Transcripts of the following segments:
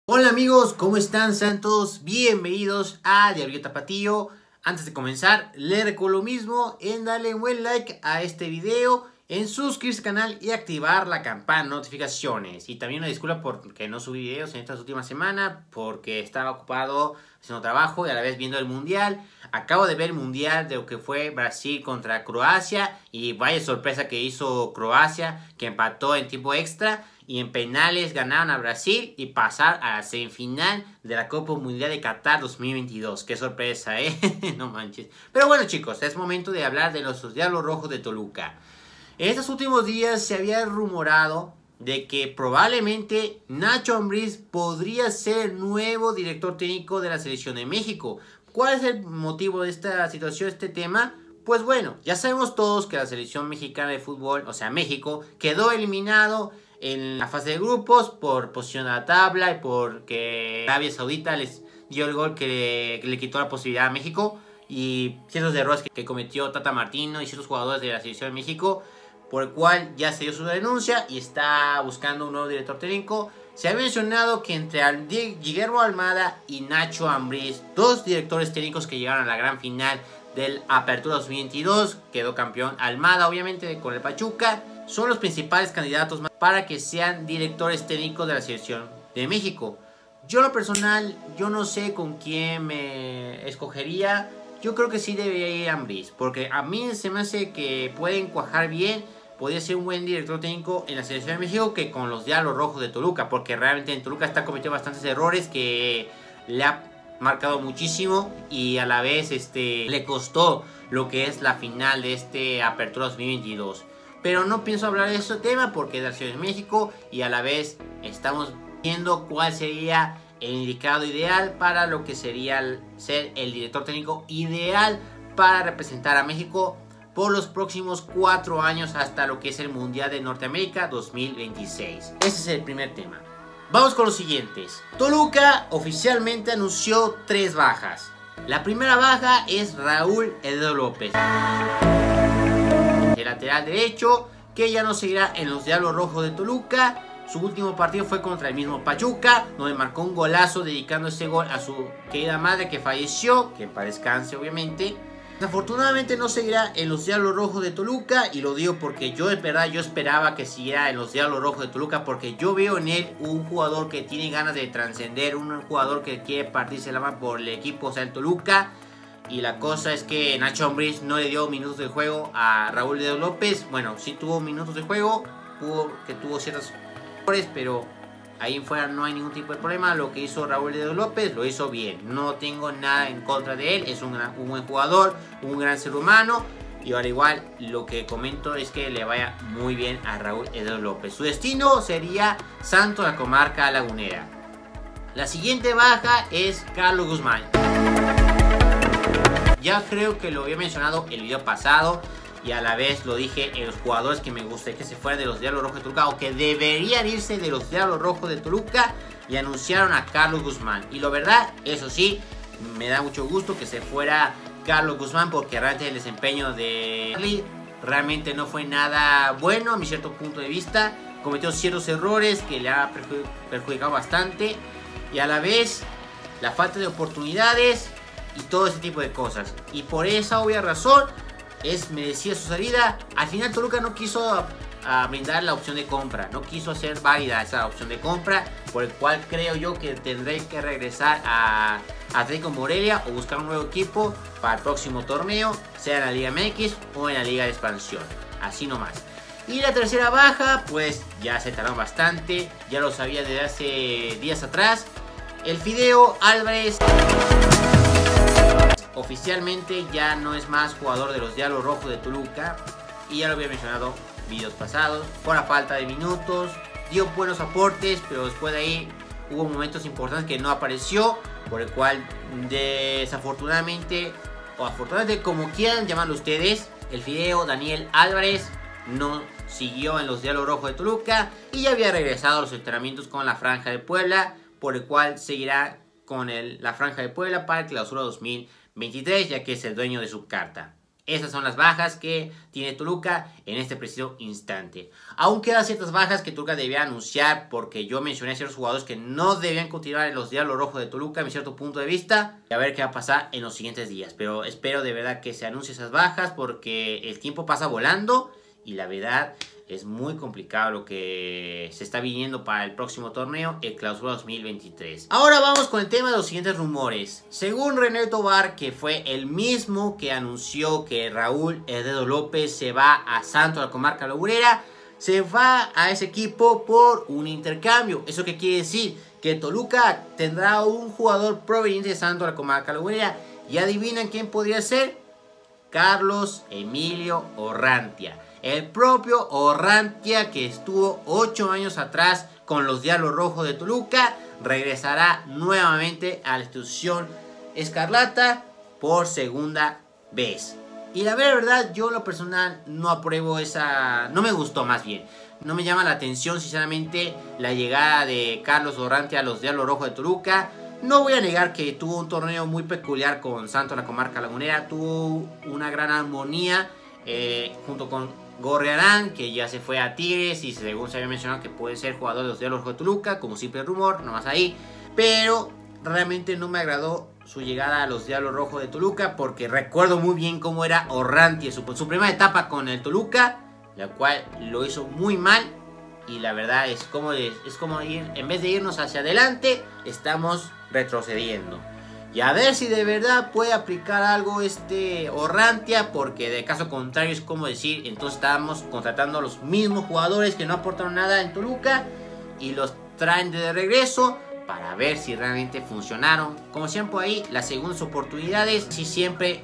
Hola amigos, ¿cómo están? Sean todos bienvenidos a Diario Tapatío. Antes de comenzar, les recuerdo lo mismo en darle un buen like a este video, en suscribirse al canal y activar la campana de notificaciones. Y también una disculpa porque no subí videos en estas últimas semanas, porque estaba ocupado haciendo trabajo y a la vez viendo el mundial. Acabo de ver el mundial de lo que fue Brasil contra Croacia y vaya sorpresa que hizo Croacia, que empató en tiempo extra. Y en penales ganaron a Brasil y pasar a la semifinal de la Copa Mundial de Qatar 2022. ¡Qué sorpresa, No manches. Pero bueno, chicos, es momento de hablar de los Diablos Rojos de Toluca. En estos últimos días se había rumorado de que probablemente Nacho Ambriz podría ser el nuevo director técnico de la Selección de México. ¿Cuál es el motivo de esta situación, este tema? Pues bueno, ya sabemos todos que la Selección Mexicana de Fútbol, o sea México, quedó eliminado en la fase de grupos por posición a la tabla y porque Arabia Saudita les dio el gol que le quitó la posibilidad a México y ciertos errores que cometió Tata Martino y ciertos jugadores de la Selección de México, por el cual ya se dio su denuncia y está buscando un nuevo director técnico. Se ha mencionado que entre Guillermo Almada y Nacho Ambriz, dos directores técnicos que llegaron a la gran final del Apertura 2022, quedó campeón Almada obviamente con el Pachuca, son los principales candidatos para que sean directores técnicos de la Selección de México. Yo lo personal, yo no sé con quién me escogería. Yo creo que sí debería ir Ambriz, porque a mí se me hace que pueden cuajar bien. Podría ser un buen director técnico en la Selección de México que con los Diablos Rojos de Toluca, porque realmente en Toluca está cometiendo bastantes errores que le ha marcado muchísimo y a la vez le costó lo que es la final de este Apertura 2022. Pero no pienso hablar de este tema porque es de la Ciudad de México y a la vez estamos viendo cuál sería el indicado ideal para lo que sería ser el director técnico ideal para representar a México por los próximos 4 años hasta lo que es el Mundial de Norteamérica 2026. Ese es el primer tema. Vamos con los siguientes. Toluca oficialmente anunció 3 bajas. La primera baja es Raúl Edo López, el lateral derecho, que ya no seguirá en los Diablos Rojos de Toluca. Su último partido fue contra el mismo Pachuca, donde marcó un golazo dedicando ese gol a su querida madre que falleció, que en paz descanse obviamente. Desafortunadamente no seguirá en los Diablos Rojos de Toluca, y lo digo porque yo de verdad yo esperaba que siguiera en los Diablos Rojos de Toluca, porque yo veo en él un jugador que tiene ganas de trascender, un jugador que quiere partirse la mano por el equipo, o sea el Toluca. Y la cosa es que Nacho Ambriz no le dio minutos de juego a Raúl Edo López. Bueno, sí tuvo minutos de juego, tuvo ciertas errores, pero ahí en fuera no hay ningún tipo de problema. Lo que hizo Raúl Edo López lo hizo bien. No tengo nada en contra de él. Es un buen jugador, un gran ser humano. Y al igual lo que comento es que le vaya muy bien a Raúl Edo López. Su destino sería Santos, la comarca lagunera. La siguiente baja es Carlos Guzmán. Ya creo que lo había mencionado el video pasado y a la vez lo dije en los jugadores que me gustaría que se fueran de los Diablos Rojos de Toluca o que deberían irse de los Diablos Rojos de Toluca, y anunciaron a Carlos Guzmán. Y la verdad, eso sí, me da mucho gusto que se fuera Carlos Guzmán, porque realmente el desempeño de realmente no fue nada bueno a mi cierto punto de vista. Cometió ciertos errores que le ha perjudicado bastante, y a la vez la falta de oportunidades y todo ese tipo de cosas. Y por esa obvia razón merecía su salida. Al final Toluca no quiso brindar la opción de compra, no quiso hacer válida esa opción de compra, por el cual creo yo que tendré que regresar a Atlético Morelia o buscar un nuevo equipo para el próximo torneo, sea en la Liga MX o en la Liga de Expansión, así nomás. Y la tercera baja, pues ya se tardaron bastante, ya lo sabía desde hace días atrás. El Fideo Álvarez oficialmente ya no es más jugador de los Diablos Rojos de Toluca, y ya lo había mencionado en videos pasados. Por la falta de minutos, dio buenos aportes, pero después de ahí hubo momentos importantes que no apareció, por el cual desafortunadamente o afortunadamente, como quieran llamarlo ustedes, el Fideo Daniel Álvarez no siguió en los Diablos Rojos de Toluca y ya había regresado a los entrenamientos con la Franja de Puebla, por el cual seguirá con la Franja de Puebla para el Clausura 2023, ya que es el dueño de su carta. Esas son las bajas que tiene Toluca en este preciso instante. Aún quedan ciertas bajas que Toluca debía anunciar, porque yo mencioné a ciertos jugadores que no debían continuar en los Diablos Rojos de Toluca, a mi cierto punto de vista. Y a ver qué va a pasar en los siguientes días. Pero espero de verdad que se anuncien esas bajas, porque el tiempo pasa volando y la verdad es muy complicado lo que se está viniendo para el próximo torneo, el Clausura 2023. Ahora vamos con el tema de los siguientes rumores. Según René Tobar, que fue el mismo que anunció que Raúl El Dedo López se va a Santos, a la comarca lagunera, se va a ese equipo por un intercambio. ¿Eso qué quiere decir? Que Toluca tendrá un jugador proveniente de Santos, a la comarca lagunera. ¿Y adivinan quién podría ser? Carlos Emilio Orrantia. El propio Orrantia, que estuvo 8 años atrás con los Diablos Rojos de Toluca, regresará nuevamente a la institución escarlata por segunda vez. Y la verdad, yo en lo personal no apruebo esa... No me gustó, más bien. No me llama la atención, sinceramente, la llegada de Carlos Orrantia a los Diablos Rojos de Toluca. No voy a negar que tuvo un torneo muy peculiar con Santos, la comarca lagunera. Tuvo una gran armonía junto con Gorriarán, que ya se fue a Tigres y según se había mencionado que puede ser jugador de los Diablos Rojos de Toluca, como simple rumor, nomás ahí. Pero realmente no me agradó su llegada a los Diablos Rojos de Toluca, porque recuerdo muy bien cómo era Orrantia su primera etapa con el Toluca, la cual lo hizo muy mal. Y la verdad es como ir, en vez de irnos hacia adelante, estamos retrocediendo. Y a ver si de verdad puede aplicar algo Orrantia, porque de caso contrario es como decir, entonces estábamos contratando a los mismos jugadores que no aportaron nada en Toluca y los traen de regreso para ver si realmente funcionaron. Como siempre ahí, las segundas oportunidades si siempre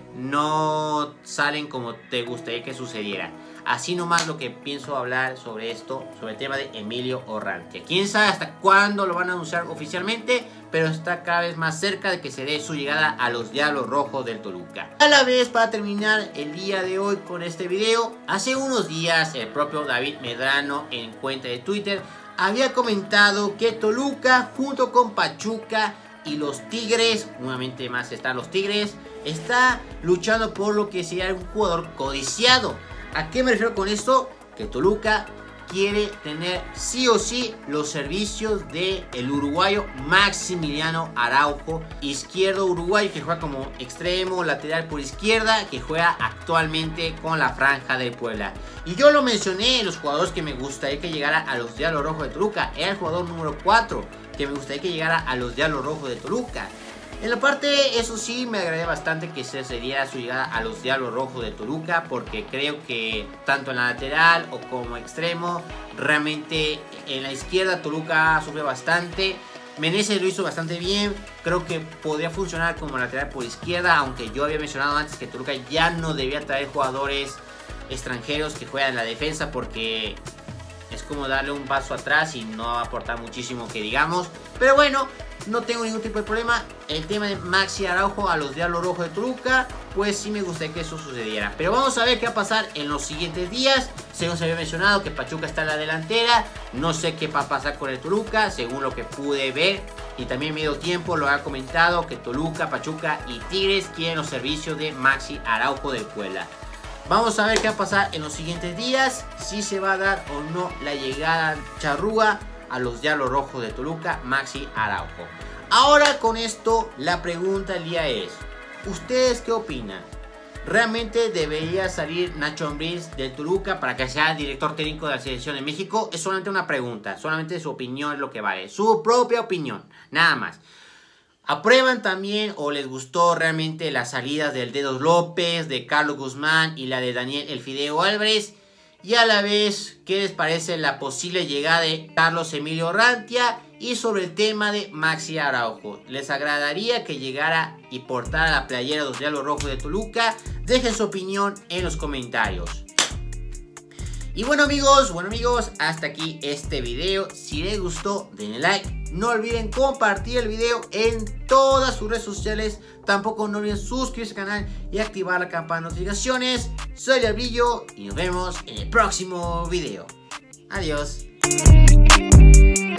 no salen como te gustaría que sucediera. Así nomás lo que pienso hablar sobre esto, sobre el tema de Emilio Orrantia. Quién sabe hasta cuándo lo van a anunciar oficialmente, pero está cada vez más cerca de que se dé su llegada a los Diablos Rojos del Toluca. A la vez, para terminar el día de hoy con este video, hace unos días el propio David Medrano en cuenta de Twitter había comentado que Toluca junto con Pachuca y los Tigres, nuevamente más están los Tigres, está luchando por lo que sería un jugador codiciado. ¿A qué me refiero con esto? Que Toluca quiere tener sí o sí los servicios de el uruguayo Maximiliano Araujo, izquierdo uruguayo, que juega como extremo lateral por izquierda, que juega actualmente con la Franja del Puebla. Y yo lo mencioné en los jugadores que me gustaría que llegara a los Diablos Rojos de Toluca. Era el jugador número 4 que me gustaría que llegara a los Diablos Rojos de Toluca. En la parte, eso sí, me agradaría bastante que se diera su llegada a los Diablos Rojos de Toluca, porque creo que tanto en la lateral o como extremo, realmente en la izquierda Toluca sufre bastante. Meneses lo hizo bastante bien, creo que podría funcionar como lateral por izquierda, aunque yo había mencionado antes que Toluca ya no debía traer jugadores extranjeros que juegan en la defensa, porque es como darle un paso atrás y no aportar muchísimo que digamos. Pero bueno, no tengo ningún tipo de problema. El tema de Maxi Araujo a los Diablos Rojos de Toluca, pues sí me gustaría que eso sucediera. Pero vamos a ver qué va a pasar en los siguientes días. Según se había mencionado que Pachuca está en la delantera, no sé qué va a pasar con el Toluca, según lo que pude ver. Y también medio tiempo lo ha comentado que Toluca, Pachuca y Tigres quieren los servicios de Maxi Araujo del Puebla. Vamos a ver qué va a pasar en los siguientes días, si se va a dar o no la llegada charrúa a los Diablos Rojos de Toluca, Maxi Araujo. Ahora con esto, la pregunta del día es, ¿ustedes qué opinan? ¿Realmente debería salir Nacho Ambriz del Toluca para que sea director técnico de la Selección de México? Es solamente una pregunta, solamente su opinión es lo que vale, su propia opinión, nada más. ¿Aprueban también o les gustó realmente las salidas del Dedos López, de Carlos Guzmán y la de Daniel El Fideo Álvarez? Y a la vez, ¿qué les parece la posible llegada de Carlos Emilio Orrantia? Y sobre el tema de Maxi Araujo, ¿les agradaría que llegara y portara la playera de los Diablos Rojos de Toluca? Dejen su opinión en los comentarios. Y bueno amigos, hasta aquí este video. Si les gustó, denle like. No olviden compartir el video en todas sus redes sociales. Tampoco no olviden suscribirse al canal y activar la campana de notificaciones. Soy Diablillo y nos vemos en el próximo video. Adiós.